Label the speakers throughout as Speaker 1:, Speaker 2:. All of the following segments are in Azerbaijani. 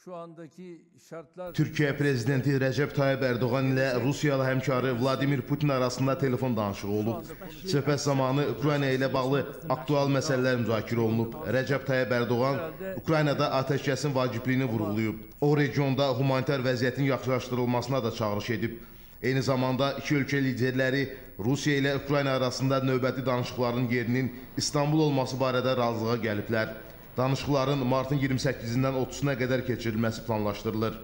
Speaker 1: Türkiyə prezidenti Rəcəb Tayyip Erdoğan ilə Rusiyalı həmkarı Vladimir Putin arasında telefon danışığı olub. Söhbət zamanı Ukrayna ilə bağlı aktual məsələlər müzakirə olunub. Rəcəb Tayyip Erdoğan Ukraynada atəşkəsin vacibliyini vurğulayıb. O regionda humanitar vəziyyətin yaxşılaşdırılmasına da çağırış edib. Eyni zamanda iki ölkə liderləri Rusiya ilə Ukrayna arasında növbəti danışıqların yerinin İstanbul olması barədə razılığa gəliblər. Danışıqların martın 28-dən 30-una qədər keçirilməsi planlaşdırılır.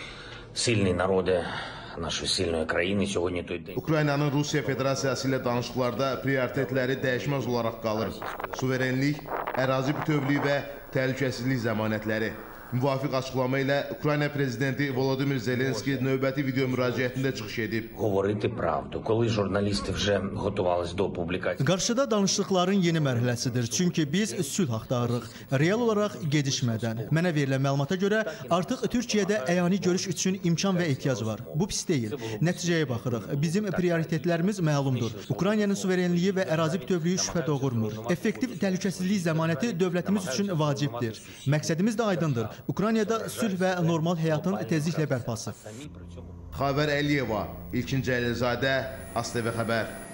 Speaker 1: Ukraynanın Rusiya Federasiyası ilə danışıqlarda prioritetləri dəyişməz olaraq qalır. Suverenlik, ərazi bütövlüyü və təhlükəsizlik zəmanətləri. Müvafiq açıqlama ilə Ukrayna prezidenti Volodymyr Zelenski növbəti video müraciətində çıxış edib.
Speaker 2: Qarşıda danışıqların yeni mərhələsidir, çünki biz sülh axtarırıq. Real olaraq gedişmədən. Mənə verilən məlumata görə artıq Türkiyədə əyani görüş üçün imkan və ehtiyac var. Bu pis deyil. Nəticəyə baxırıq. Bizim prioritetlərimiz məlumdur. Ukraynanın suverenliyi və ərazi bütövlüyü şübhə doğurmur. Effektiv təhlükəsizlik zəmanəti dövlətimiz üçün vacibdir. Məqsədimiz də aydındır. Ukraynada sülh və normal həyatın tezliklə bərpası.
Speaker 1: Xavər Əliyeva, İlkin Cəlilzadə, ASTV Xəbər.